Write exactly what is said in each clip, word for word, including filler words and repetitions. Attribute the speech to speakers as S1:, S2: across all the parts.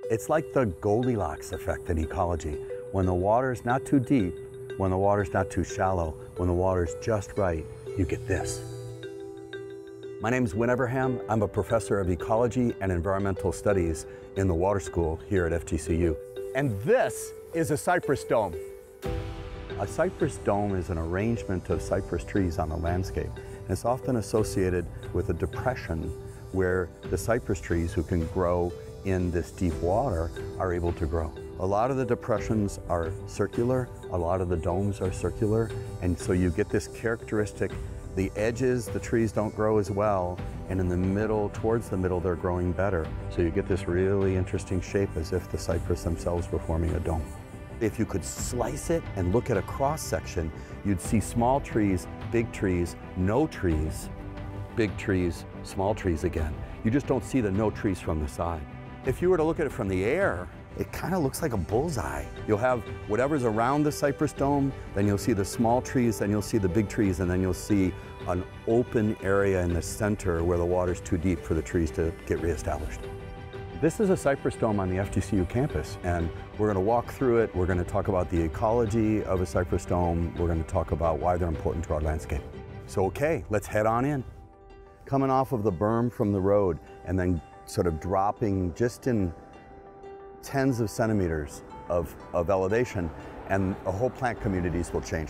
S1: It's like the Goldilocks effect in ecology. When the water's not too deep, when the water's not too shallow, when the water's just right, you get this. My name's Win Everham. I'm a professor of ecology and environmental studies in the water school here at F G C U. And this is a cypress dome. A cypress dome is an arrangement of cypress trees on the landscape. And it's often associated with a depression where the cypress trees who can grow in this deep water are able to grow. A lot of the depressions are circular, a lot of the domes are circular, and so you get this characteristic. The edges, the trees don't grow as well, and in the middle, towards the middle, they're growing better. So you get this really interesting shape as if the cypress themselves were forming a dome. If you could slice it and look at a cross section, you'd see small trees, big trees, no trees, big trees, small trees again. You just don't see the no trees from the side. If you were to look at it from the air, it kind of looks like a bullseye. You'll have whatever's around the cypress dome, then you'll see the small trees, then you'll see the big trees, and then you'll see an open area in the center where the water's too deep for the trees to get reestablished. This is a cypress dome on the F G C U campus, and we're going to walk through it. We're going to talk about the ecology of a cypress dome. We're going to talk about why they're important to our landscape. So, okay, let's head on in. Coming off of the berm from the road and then sort of dropping just in tens of centimeters of, of elevation, and the whole plant communities will change.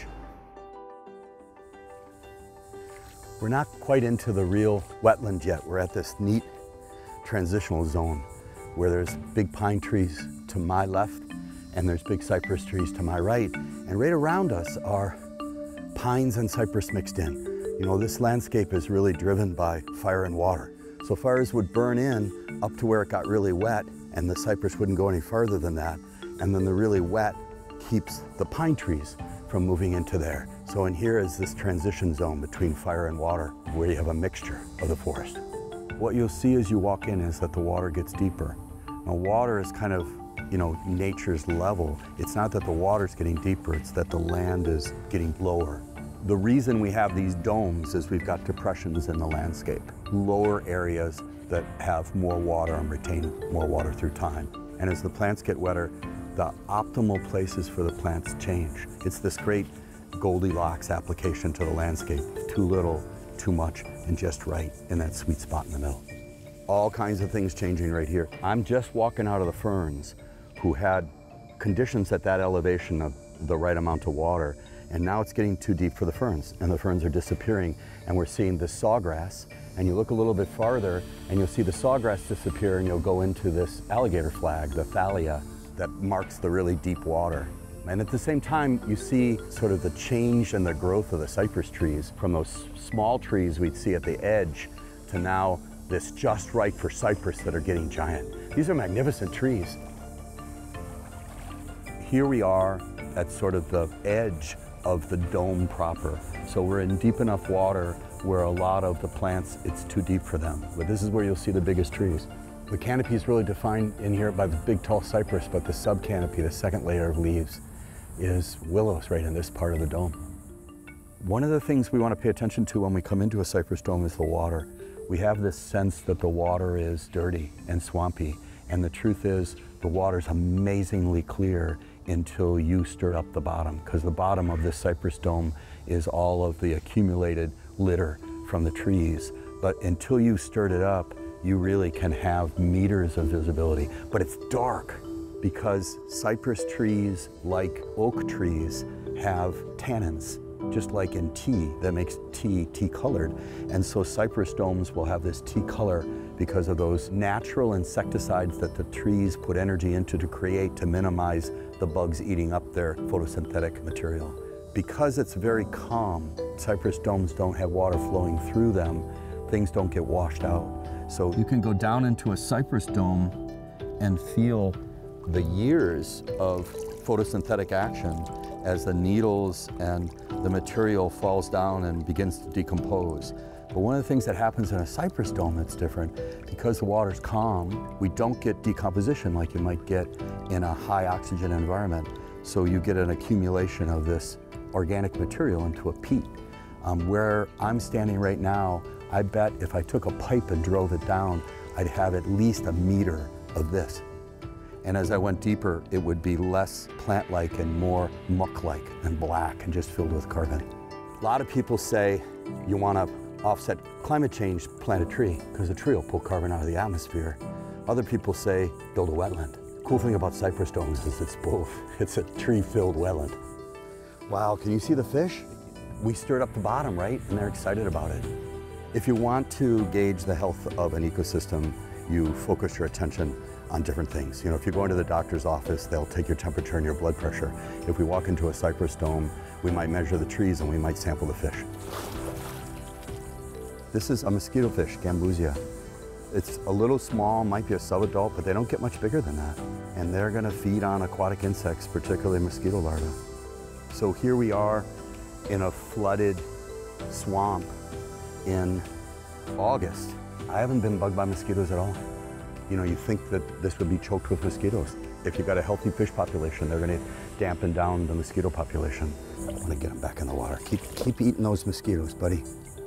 S1: We're not quite into the real wetland yet. We're at this neat transitional zone where there's big pine trees to my left and there's big cypress trees to my right. And right around us are pines and cypress mixed in. You know, this landscape is really driven by fire and water. So fires would burn in up to where it got really wet, and the cypress wouldn't go any farther than that. And then the really wet keeps the pine trees from moving into there. So in here is this transition zone between fire and water where you have a mixture of the forest. What you'll see as you walk in is that the water gets deeper. Now water is kind of, you know, nature's level. It's not that the water's getting deeper, it's that the land is getting lower. The reason we have these domes is we've got depressions in the landscape, lower areas that have more water and retain more water through time. And as the plants get wetter, the optimal places for the plants change. It's this great Goldilocks application to the landscape. Too little, too much, and just right in that sweet spot in the middle. All kinds of things changing right here. I'm just walking out of the ferns who had conditions at that elevation of the right amount of water, and now it's getting too deep for the ferns, and the ferns are disappearing, and we're seeing this sawgrass. And you look a little bit farther and you'll see the sawgrass disappear, and you'll go into this alligator flag, the thalia, that marks the really deep water. And at the same time, you see sort of the change and the growth of the cypress trees from those small trees we'd see at the edge to now this just right for cypress that are getting giant. These are magnificent trees. Here we are at sort of the edge of the dome proper. So we're in deep enough water where a lot of the plants, it's too deep for them. But this is where you'll see the biggest trees. The canopy is really defined in here by the big tall cypress, but the subcanopy, the second layer of leaves, is willows right in this part of the dome. One of the things we want to pay attention to when we come into a cypress dome is the water. We have this sense that the water is dirty and swampy, and the truth is the water's amazingly clear until you stir up the bottom, because the bottom of this cypress dome is all of the accumulated litter from the trees. But until you stirred it up, you really can have meters of visibility. But it's dark because cypress trees, like oak trees, have tannins, just like in tea, that makes tea tea-colored. And so cypress domes will have this tea color because of those natural insecticides that the trees put energy into to create to minimize the bugs eating up their photosynthetic material. Because it's very calm, cypress domes don't have water flowing through them, things don't get washed out. So you can go down into a cypress dome and feel the years of photosynthetic action as the needles and the material falls down and begins to decompose. But one of the things that happens in a cypress dome that's different, because the water's calm, we don't get decomposition like you might get in a high oxygen environment. So you get an accumulation of this organic material into a peat. Um, where I'm standing right now, I bet if I took a pipe and drove it down, I'd have at least a meter of this. And as I went deeper, it would be less plant-like and more muck-like and black and just filled with carbon. A lot of people say you want to offset climate change, plant a tree, because a tree will pull carbon out of the atmosphere. Other people say build a wetland. The cool thing about Cypress domes is it's both. It's a tree-filled wetland. Wow, can you see the fish? We stirred up the bottom, right? And they're excited about it. If you want to gauge the health of an ecosystem, you focus your attention on different things. You know, if you go into the doctor's office, they'll take your temperature and your blood pressure. If we walk into a Cypress dome, we might measure the trees and we might sample the fish. This is a mosquito fish, Gambusia. It's a little small, might be a subadult, but they don't get much bigger than that. And they're gonna feed on aquatic insects, particularly mosquito larvae. So here we are in a flooded swamp in August. I haven't been bugged by mosquitoes at all. You know, you think that this would be choked with mosquitoes. If you've got a healthy fish population, they're gonna dampen down the mosquito population. I wanna get them back in the water. Keep, keep eating those mosquitoes, buddy.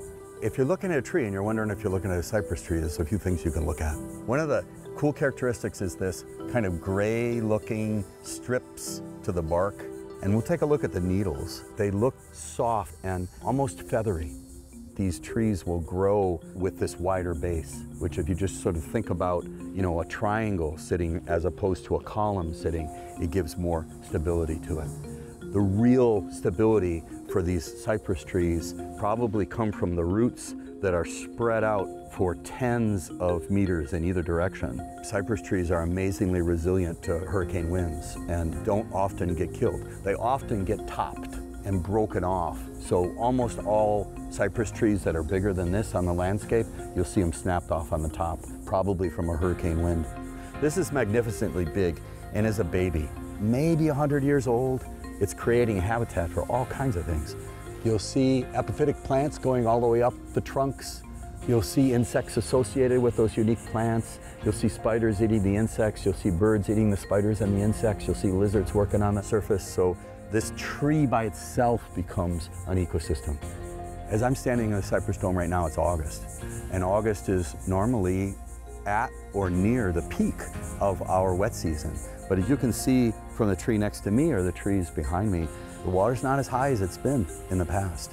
S1: If you're looking at a tree and you're wondering if you're looking at a cypress tree, there's a few things you can look at. One of the cool characteristics is this kind of gray looking strips to the bark. And we'll take a look at the needles. They look soft and almost feathery. These trees will grow with this wider base, which if you just sort of think about, you know, a triangle sitting as opposed to a column sitting, it gives more stability to it. The real stability for these cypress trees probably come from the roots that are spread out for tens of meters in either direction. Cypress trees are amazingly resilient to hurricane winds and don't often get killed. They often get topped and broken off. So almost all cypress trees that are bigger than this on the landscape, you'll see them snapped off on the top, probably from a hurricane wind. This is magnificently big and is a baby, maybe a hundred years old. It's creating a habitat for all kinds of things. You'll see epiphytic plants going all the way up the trunks. You'll see insects associated with those unique plants. You'll see spiders eating the insects. You'll see birds eating the spiders and the insects. You'll see lizards working on the surface. So this tree by itself becomes an ecosystem. As I'm standing in the Cypress Dome right now, it's August. And August is normally at or near the peak of our wet season. But as you can see from the tree next to me or the trees behind me, the water's not as high as it's been in the past.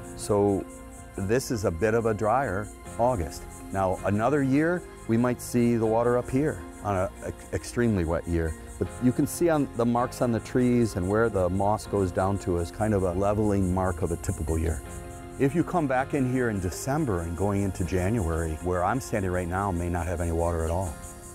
S1: So this is a bit of a drier August. Now, another year, we might see the water up here on an extremely wet year. But you can see on the marks on the trees and where the moss goes down to is kind of a leveling mark of a typical year. If you come back in here in December and going into January, where I'm standing right now may not have any water at all.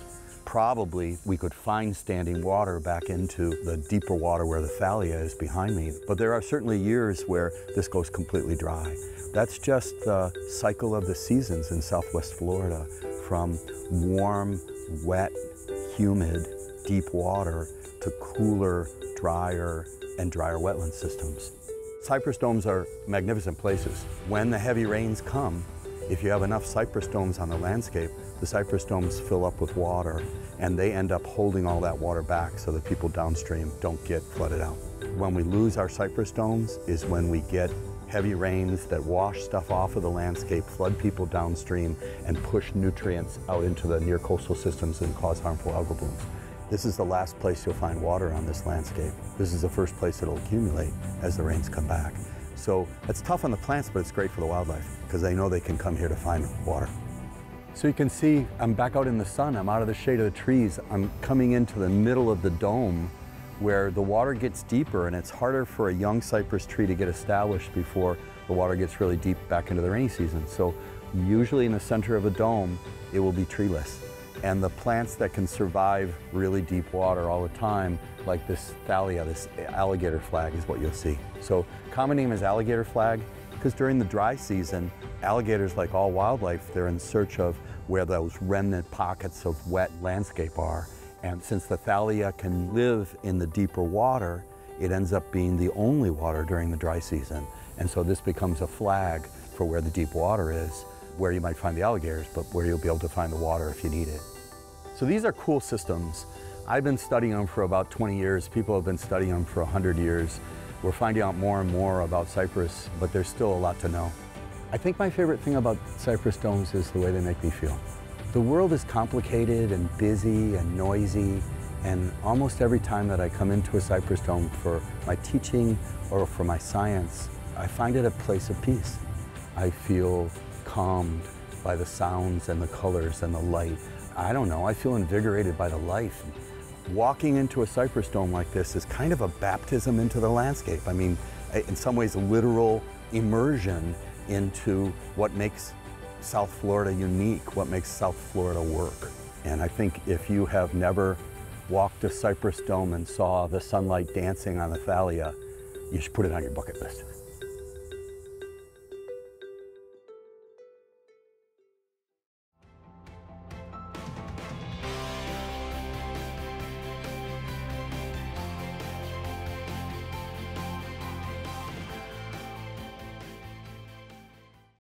S1: Probably we could find standing water back into the deeper water where the thalia is behind me. But there are certainly years where this goes completely dry. That's just the cycle of the seasons in Southwest Florida, from warm, wet, humid, deep water to cooler, drier, and drier wetland systems. Cypress domes are magnificent places. When the heavy rains come, if you have enough cypress domes on the landscape, the cypress domes fill up with water and they end up holding all that water back so that people downstream don't get flooded out. When we lose our cypress domes is when we get heavy rains that wash stuff off of the landscape, flood people downstream, and push nutrients out into the near coastal systems and cause harmful algal blooms. This is the last place you'll find water on this landscape. This is the first place it'll accumulate as the rains come back. So it's tough on the plants, but it's great for the wildlife because they know they can come here to find water. So you can see I'm back out in the sun. I'm out of the shade of the trees. I'm coming into the middle of the dome where the water gets deeper and it's harder for a young cypress tree to get established before the water gets really deep back into the rainy season. So usually in the center of a dome, it will be treeless. And the plants that can survive really deep water all the time, like this thalia, this alligator flag is what you'll see. So common name is alligator flag because during the dry season, alligators, like all wildlife, they're in search of where those remnant pockets of wet landscape are. And since the thalia can live in the deeper water, it ends up being the only water during the dry season. And so this becomes a flag for where the deep water is, where you might find the alligators, but where you'll be able to find the water if you need it. So these are cool systems. I've been studying them for about twenty years. People have been studying them for one hundred years. We're finding out more and more about cypress, but there's still a lot to know. I think my favorite thing about cypress domes is the way they make me feel. The world is complicated and busy and noisy, And almost every time that I come into a Cypress Dome for my teaching or for my science, I find it a place of peace. I feel calmed by the sounds and the colors and the light. I don't know, I feel invigorated by the life. Walking into a Cypress Dome like this is kind of a baptism into the landscape. I mean, in some ways, a literal immersion into what makes South Florida unique, what makes South Florida work. And I think if you have never walked a Cypress Dome and saw the sunlight dancing on the thalia, you should put it on your bucket list.